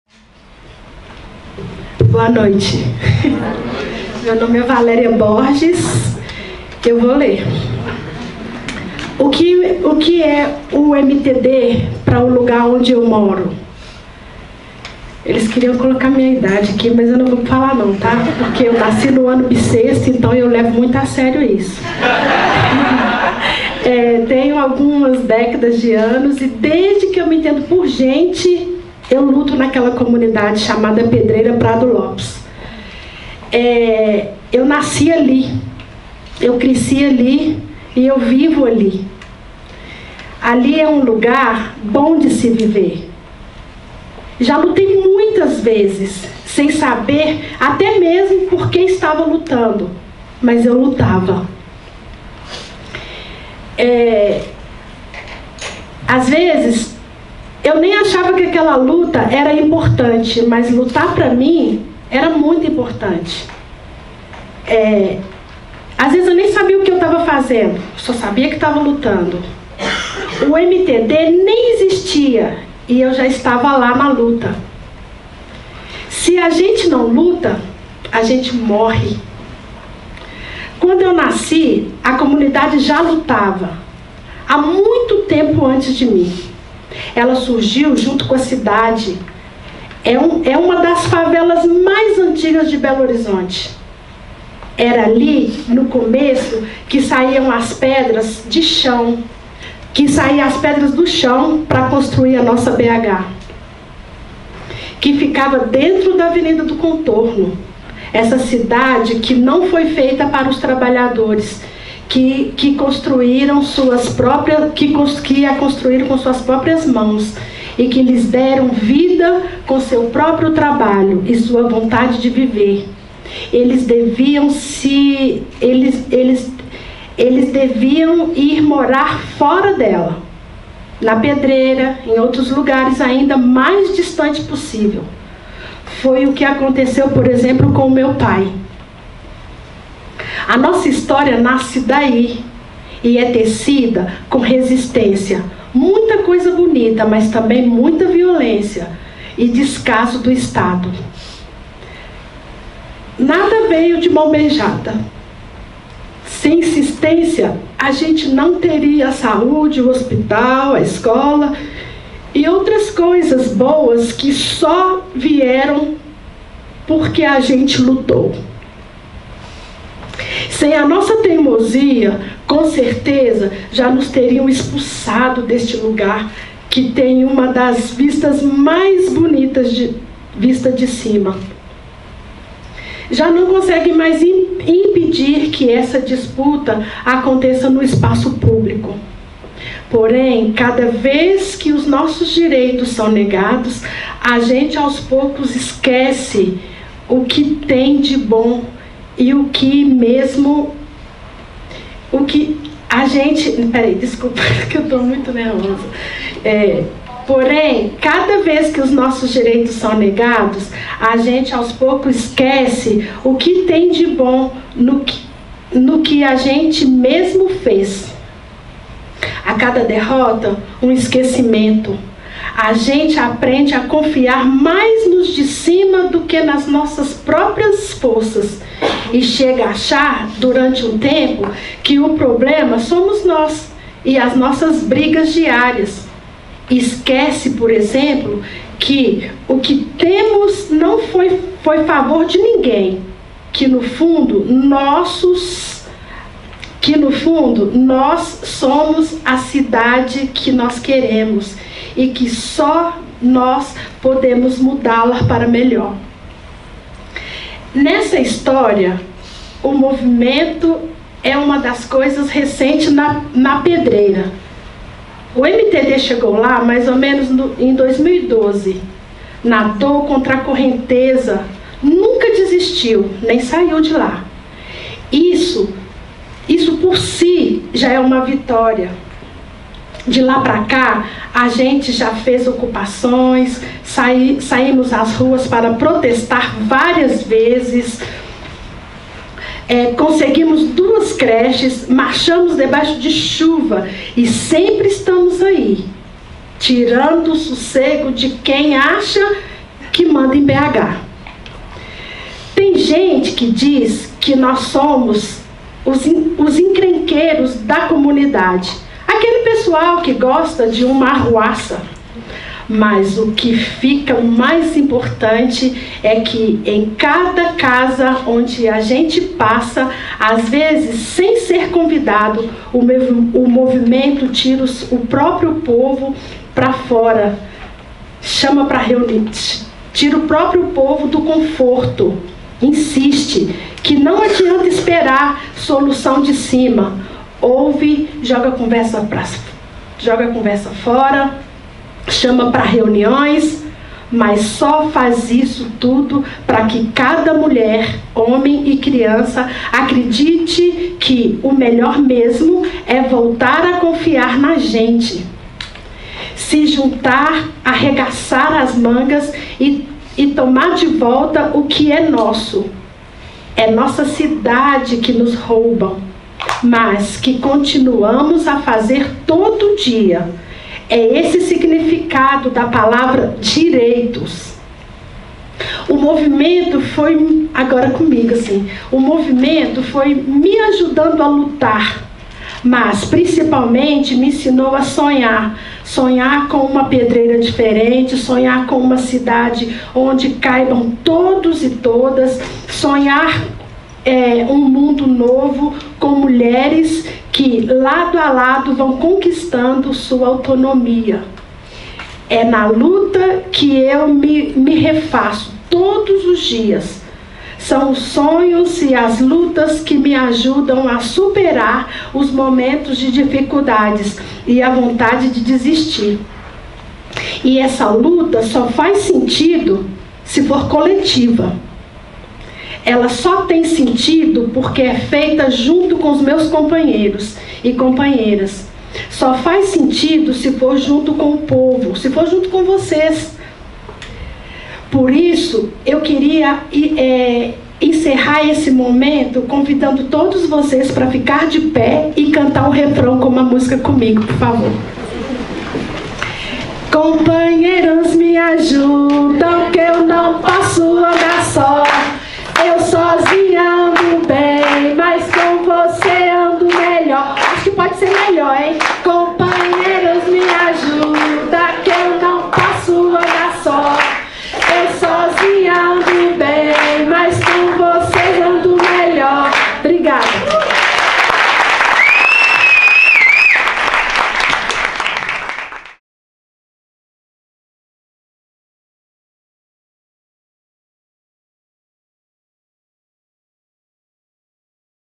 Boa noite. Meu nome é Valéria Borges. Eu vou ler. O que é o MTD para o lugar onde eu moro? Eles queriam colocar minha idade aqui, mas eu não vou falar não, tá? Porque eu nasci no ano bissexto, então eu levo muito a sério isso. Tenho algumas décadas de anos e desde que eu me entendo por gente, eu luto naquela comunidade chamada Pedreira Prado Lopes. Eu nasci ali, eu cresci ali e eu vivo ali. Ali é um lugar bom de se viver. Já lutei muitas vezes, sem saber até mesmo por que estava lutando, mas eu lutava. Às vezes, eu nem achava que aquela luta era importante, mas lutar para mim era muito importante. Às vezes eu nem sabia o que eu estava fazendo, só sabia que estava lutando. O MTD nem existia e eu já estava lá na luta. Se a gente não luta, a gente morre. Quando eu nasci, a comunidade já lutava, há muito tempo antes de mim. Ela surgiu junto com a cidade. É uma das favelas mais antigas de Belo Horizonte. Era ali, no começo, que saíam as pedras de chão, que saíam as pedras do chão para construir a nossa BH, que ficava dentro da Avenida do Contorno. Essa cidade que não foi feita para os trabalhadores, que construíram suas próprias, que a construíram com suas próprias mãos e que lhes deram vida com seu próprio trabalho e sua vontade de viver. Eles deviam ir morar fora dela, na Pedreira, em outros lugares ainda mais distante possível. Foi o que aconteceu, por exemplo, com o meu pai. A nossa história nasce daí e é tecida com resistência. Muita coisa bonita, mas também muita violência e descaso do Estado. Nada veio de mão beijada. Sem insistência, a gente não teria a saúde, o hospital, a escola e outras coisas boas que só vieram porque a gente lutou. Sem a nossa teimosia, com certeza, já nos teriam expulsado deste lugar que tem uma das vistas mais bonitas vista de cima. Já não consegue mais impedir que essa disputa aconteça no espaço público. Porém, cada vez que os nossos direitos são negados, a gente aos poucos esquece o que tem de bom e o que a gente... Peraí, desculpa, que eu estou muito nervosa. Porém, cada vez que os nossos direitos são negados, a gente aos poucos esquece o que tem de bom no que a gente mesmo fez. A cada derrota, um esquecimento. A gente aprende a confiar mais nos de cima do que nas nossas próprias forças. E chega a achar, durante um tempo, que o problema somos nós e as nossas brigas diárias. Esquece, por exemplo, que o que temos não foi favor de ninguém, que no fundo nós somos a cidade que nós queremos e que só nós podemos mudá-la para melhor. Nessa história, o movimento é uma das coisas recentes na Pedreira. O MTD chegou lá mais ou menos em 2012. Nadou contra a correnteza, nunca desistiu, nem saiu de lá. Isso por si já é uma vitória. De lá para cá, a gente já fez ocupações, saímos às ruas para protestar várias vezes, conseguimos 2 creches, marchamos debaixo de chuva e sempre estamos aí, tirando o sossego de quem acha que manda em BH. Tem gente que diz que nós somos os encrenqueiros da comunidade. Aquele pessoal que gosta de uma arruaça. Mas o que fica mais importante é que em cada casa onde a gente passa, às vezes sem ser convidado, o movimento tira o próprio povo para fora, chama para reunir, tira o próprio povo do conforto, insiste que não adianta esperar solução de cima, ouve, joga a conversa fora, chama para reuniões, mas só faz isso tudo para que cada mulher, homem e criança acredite que o melhor mesmo é voltar a confiar na gente. Se juntar, arregaçar as mangas e tomar de volta o que é nosso. É nossa cidade que nos roubam, mas que continuamos a fazer todo dia. É esse significado da palavra direitos. O movimento foi, agora comigo assim, o movimento foi me ajudando a lutar, mas principalmente me ensinou a sonhar. Sonhar com uma pedreira diferente, sonhar com uma cidade onde caibam todos e todas, sonhar um mundo novo com mulheres que lado a lado vão conquistando sua autonomia. É na luta que eu me refaço todos os dias. São os sonhos e as lutas que me ajudam a superar os momentos de dificuldades e a vontade de desistir. E essa luta só faz sentido se for coletiva. Ela só tem sentido porque é feita junto com os meus companheiros e companheiras. Só faz sentido se for junto com o povo, se for junto com vocês. Por isso, eu queria encerrar esse momento convidando todos vocês para ficar de pé e cantar o refrão com uma música comigo, por favor. Companheiros, me ajudam que eu não posso